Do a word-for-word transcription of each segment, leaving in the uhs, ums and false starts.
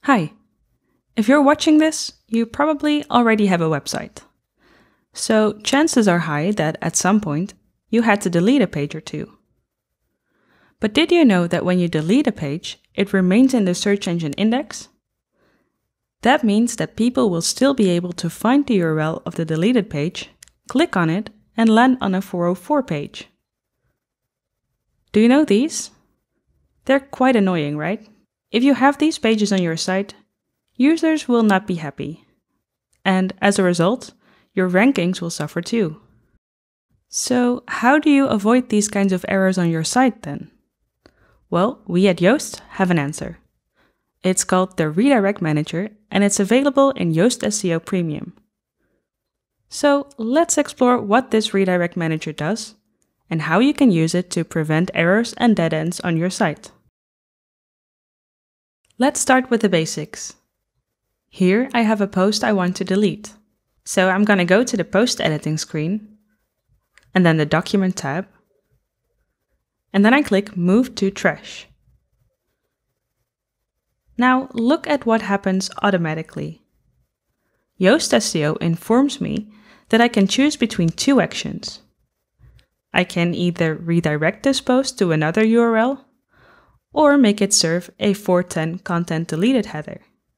Hi. If you're watching this, you probably already have a website. So chances are high that at some point you had to delete a page or two. But did you know that when you delete a page, it remains in the search engine index? That means that people will still be able to find the U R L of the deleted page, click on it, and land on a four oh four page. Do you know these? They're quite annoying, right? If you have these pages on your site, users will not be happy. And as a result, your rankings will suffer too. So how do you avoid these kinds of errors on your site then? Well, we at Yoast have an answer. It's called the Redirect Manager and it's available in Yoast S E O Premium. So let's explore what this Redirect Manager does and how you can use it to prevent errors and dead ends on your site. Let's start with the basics. Here I have a post I want to delete. So I'm going to go to the post editing screen and then the document tab. And then I click Move to Trash. Now look at what happens automatically. Yoast S E O informs me that I can choose between two actions. I can either redirect this post to another U R L or make it serve a four ten content deleted header.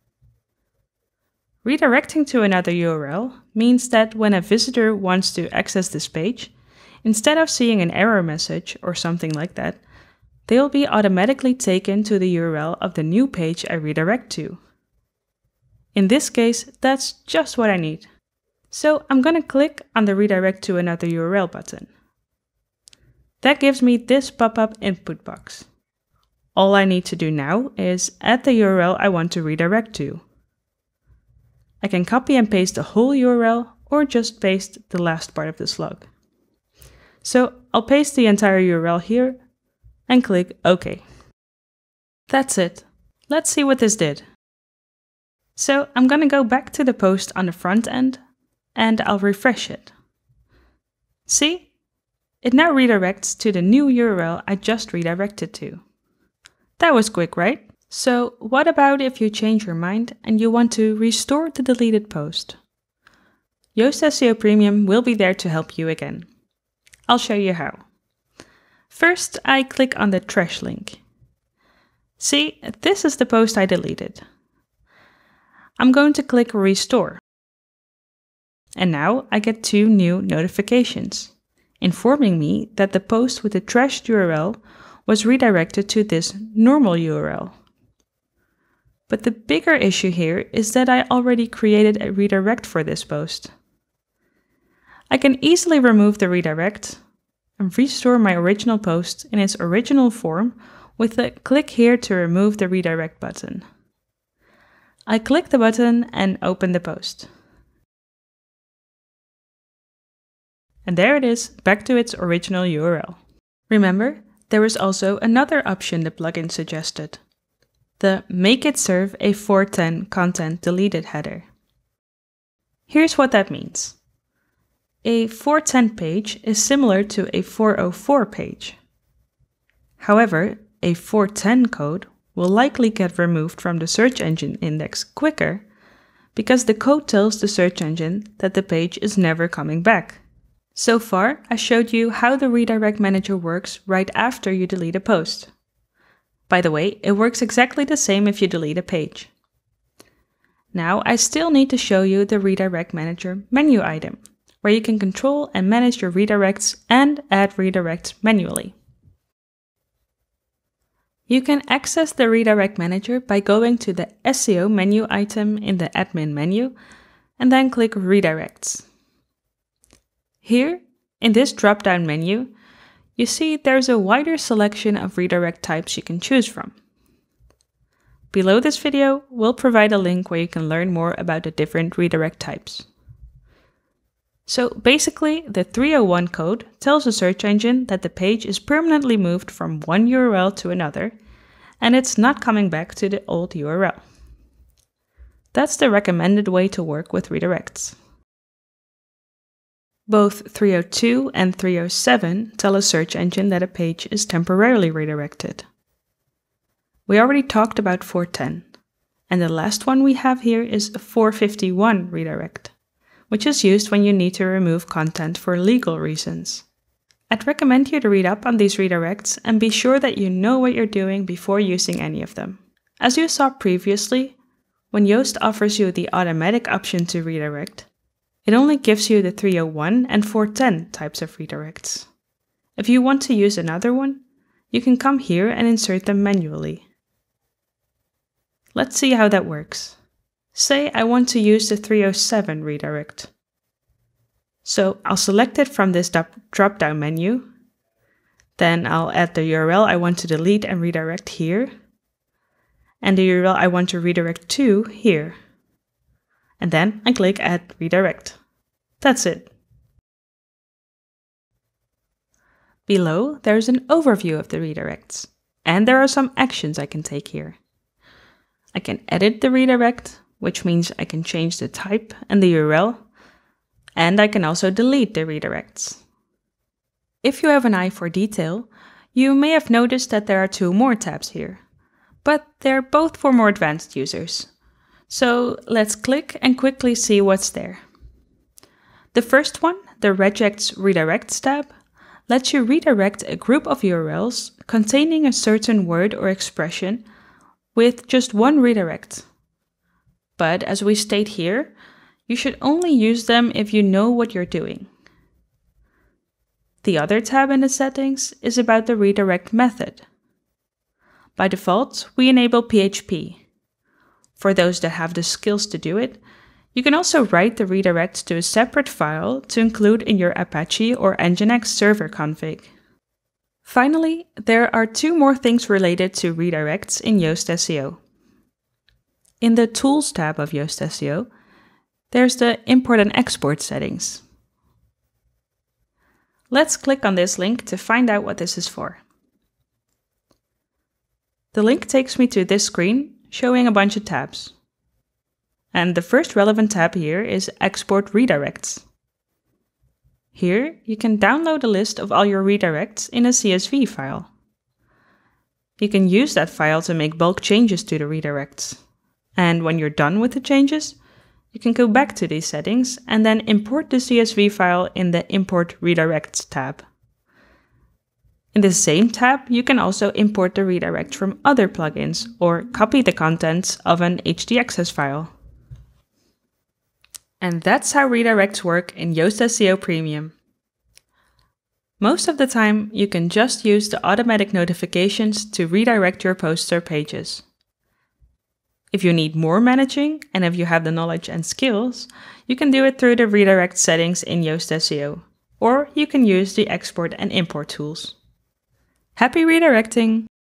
Redirecting to another U R L means that when a visitor wants to access this page, instead of seeing an error message or something like that, they'll be automatically taken to the U R L of the new page I redirect to. In this case, that's just what I need. So I'm going to click on the Redirect to another U R L button. That gives me this pop-up input box. All I need to do now is add the U R L I want to redirect to. I can copy and paste the whole U R L or just paste the last part of the slug. So I'll paste the entire U R L here and click OK. That's it. Let's see what this did. So I'm going to go back to the post on the front end and I'll refresh it. See? It now redirects to the new U R L I just redirected to. That was quick, right? So what about if you change your mind and you want to restore the deleted post? Yoast S E O Premium will be there to help you again. I'll show you how. First, I click on the trash link. See, this is the post I deleted. I'm going to click Restore. And now I get two new notifications, informing me that the post with the trashed U R L was redirected to this normal U R L. But the bigger issue here is that I already created a redirect for this post. I can easily remove the redirect and restore my original post in its original form with the click here to remove the redirect button. I click the button and open the post. And there it is, back to its original U R L. Remember, there is also another option the plugin suggested. The Make it serve a four ten content deleted header. Here's what that means. A four ten page is similar to a four oh four page. However, a four ten code will likely get removed from the search engine index quicker because the code tells the search engine that the page is never coming back. So far, I showed you how the Redirect Manager works right after you delete a post. By the way, it works exactly the same if you delete a page. Now I still need to show you the Redirect Manager menu item, where you can control and manage your redirects and add redirects manually. You can access the Redirect Manager by going to the S E O menu item in the admin menu and then click Redirects. Here, in this drop-down menu, you see there's a wider selection of redirect types you can choose from. Below this video, we'll provide a link where you can learn more about the different redirect types. So basically, the three oh one code tells the search engine that the page is permanently moved from one U R L to another, and it's not coming back to the old U R L. That's the recommended way to work with redirects. Both three oh two and three oh seven tell a search engine that a page is temporarily redirected. We already talked about four ten, And the last one we have here is a four fifty-one redirect, which is used when you need to remove content for legal reasons. I'd recommend you to read up on these redirects and be sure that you know what you're doing before using any of them. As you saw previously, when Yoast offers you the automatic option to redirect, it only gives you the three oh one and four ten types of redirects. If you want to use another one, you can come here and insert them manually. Let's see how that works. Say I want to use the three oh seven redirect. So I'll select it from this drop-down menu. Then I'll add the U R L I want to delete and redirect here. And the U R L I want to redirect to here. And then I click Add Redirect. That's it. Below, there's an overview of the redirects. And there are some actions I can take here. I can edit the redirect, which means I can change the type and the U R L. And I can also delete the redirects. If you have an eye for detail, you may have noticed that there are two more tabs here, but they're both for more advanced users. So let's click and quickly see what's there. The first one, the Regex Redirects tab, lets you redirect a group of U R Ls containing a certain word or expression with just one redirect. But as we state here, you should only use them if you know what you're doing. The other tab in the settings is about the redirect method. By default, we enable P H P. For those that have the skills to do it, you can also write the redirects to a separate file to include in your Apache or Nginx server config. Finally, there are two more things related to redirects in Yoast S E O. In the Tools tab of Yoast S E O, there's the Import and Export settings. Let's click on this link to find out what this is for. The link takes me to this screen showing a bunch of tabs. And the first relevant tab here is Export Redirects. Here you can download a list of all your redirects in a C S V file. You can use that file to make bulk changes to the redirects. And when you're done with the changes, you can go back to these settings and then import the C S V file in the Import Redirects tab. In the same tab, you can also import the redirect from other plugins or copy the contents of an H D access file. And that's how redirects work in Yoast S E O Premium. Most of the time, you can just use the automatic notifications to redirect your posts or pages. If you need more managing, and if you have the knowledge and skills, you can do it through the redirect settings in Yoast S E O, or you can use the export and import tools. Happy redirecting!